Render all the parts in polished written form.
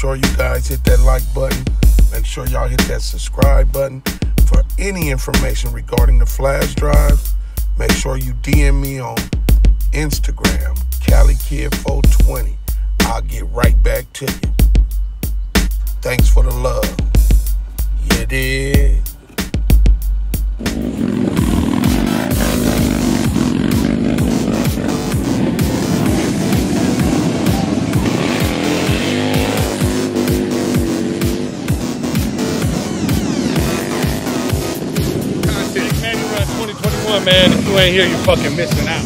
sure you guys hit that like button. Make sure y'all hit that subscribe button. For any information regarding the flash drive, make sure you DM me on Instagram, CaliKid420. I'll get right back to you. Thanks for the love. You did. Man, if you ain't here, you fucking missing out.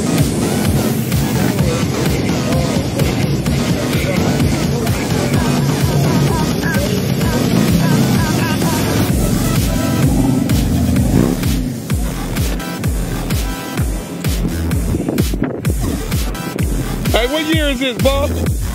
Hey, what year is this, Bob?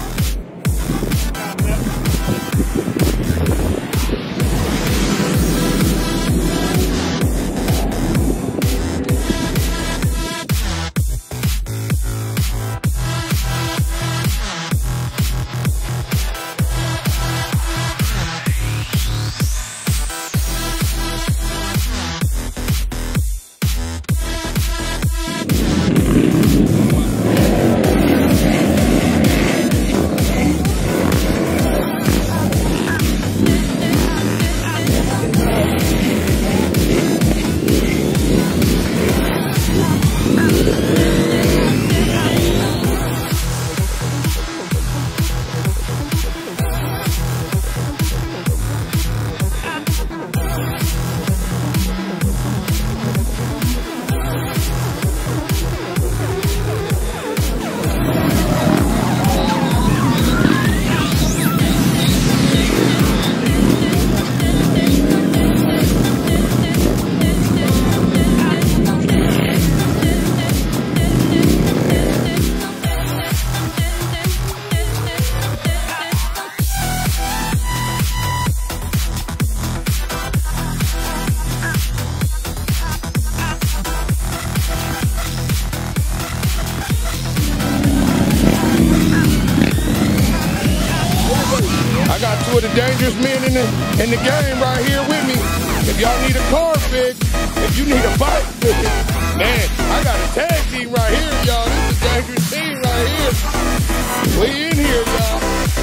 Two of the dangerous men in the game right here with me. If y'all need a car fixed, if you need a bike fixed, man, I got a tag team right here, y'all. This is a dangerous team right here. We in here, y'all.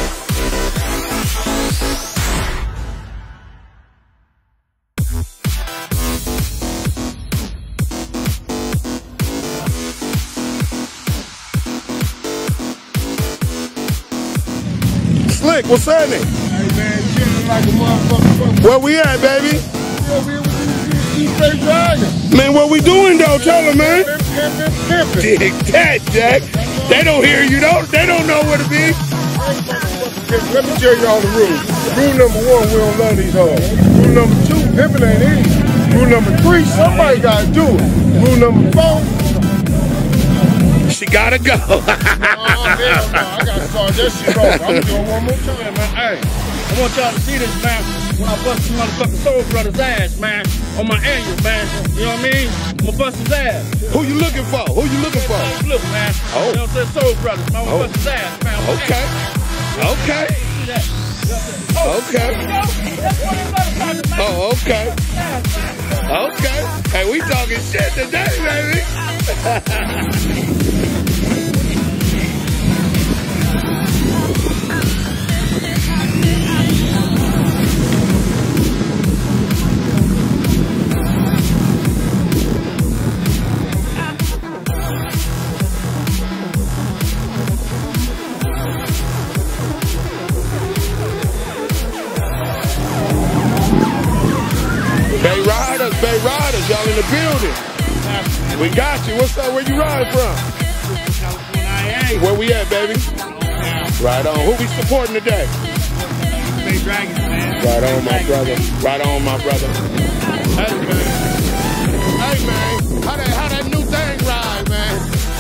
Slick, what's happening? Hey man, chilling like a motherfucker. Where we at, baby? Man, what we doing though? Tell them, man. Dig that, Jack. They don't hear you, though. They don't know where to be. Let me tell y'all the rules. Rule number 1, we don't love these hoes. Rule number 2, pimping ain't easy. Rule number 3, somebody gotta do it. Rule number 4, she gotta go. oh, hell no, I gotta start that shit off. I'm doing one more time, man. Hey, I want y'all to see this, man. When I bust this motherfucking Soul Brothers ass, man, on my annual, man. You know what I mean? I'm gonna bust his ass. Who you looking for? Who you looking for? Look, man. Oh. You know what I'm saying? Soul Brothers, man. I'm gonna bust his ass, man. Okay. Okay. Okay. Oh, okay. Okay. Hey, we talking shit today, baby. Bay Riders, y'all in the building. We got you. What's up? Where you riding from? Where we at, baby? Right on. Who we supporting today? Bay Dragons, man. Right on, my brother. Right on, my brother. Hey, man. Hey, man. How that new thing ride, man?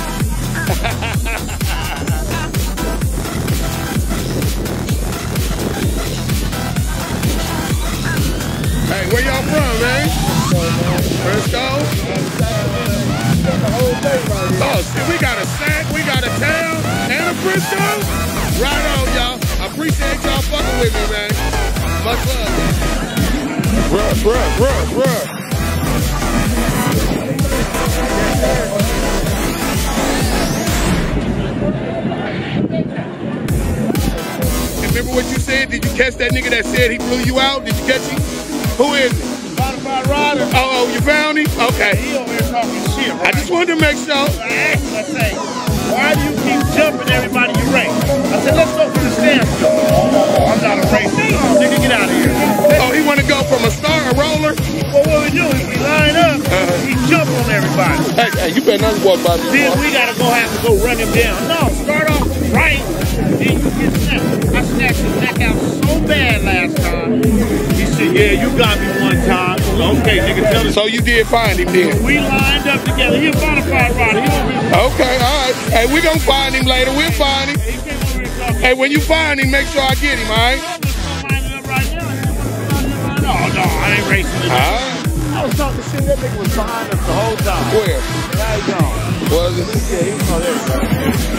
Hey, where y'all from, man? Frisco? Oh, shit, we got a sack, we got a town, and a Frisco? Right on, y'all. appreciate y'all fucking with me, man. Much love. Bruh. Remember what you said? Did you catch that nigga that said he blew you out? Did you catch him? Who is it? Bonafide Rider. Oh, you found him? Okay. He over here talking shit, right? I just wanted to make sure. I asked him, I say, why do you keep jumping everybody you race? I said, let's go for the standstill. I'm not a racer. Oh, nigga, get out of here. Oh, he want to go from a star, a roller? Well, what we do is we line up, we jump on everybody. Hey, you better not walk by me. Then we gotta have to go run him down. No, start off right, then you get snapped. I snatched his neck out so bad last time. He said, yeah, you got me one time. Okay, nigga, tell us. So you did find him then? We lined up together. He a Bonafide Rider. He over here. Okay, all right. Hey, we gonna find him later. We'll find him. He came over here talking. Hey, when you find him, make sure I get him, all right? I'm lining up right now. No, I ain't racing today. All right. I was talking shit. That nigga was behind us the whole time. Where? How you going? Was it? Yeah, he was on there.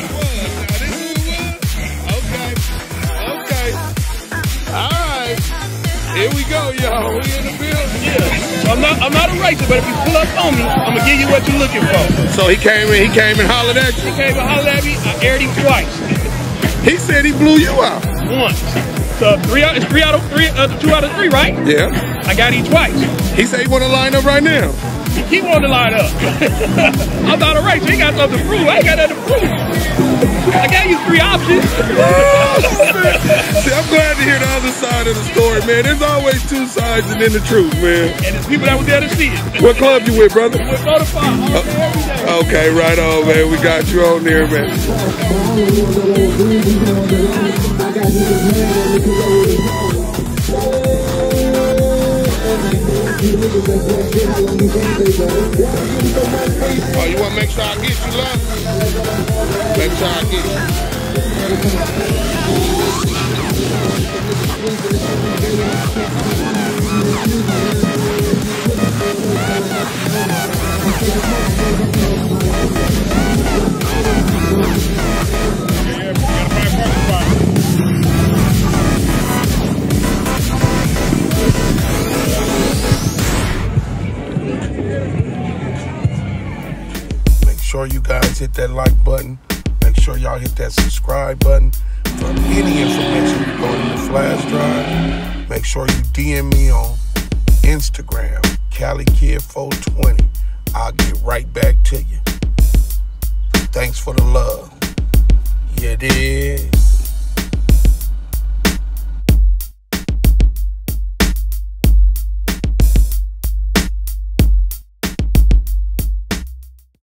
Okay. All right. Here we go, y'all. We in the building. Yeah. So I'm not a racer, but if you pull up on me, I'm gonna give you what you're looking for. So he came and hollered at you. He came and hollered at me. I aired him twice. He said he blew you out. Once. So it's 2 out of 3, right? Yeah. I got him twice. He said he want to line up right now. He wanted to line up. I'm not a racer. He got something to prove. I ain't got nothing to prove. I gave you 3 options. See, I'm glad to hear the other side of the story, man. There's always 2 sides and then the truth, man. And there's people that were there to see it. What club you with, brother? With Bonafide all day, every day. Okay, right on, man. We got you on there, man. Oh, you want to make sure I get you, love? Make sure I get you. Make sure you guys hit that like button. Make sure y'all hit that subscribe button for any information regarding the flash drive. Make sure you DM me on Instagram, CaliKid420. I'll get right back to you. Thanks for the love. You did.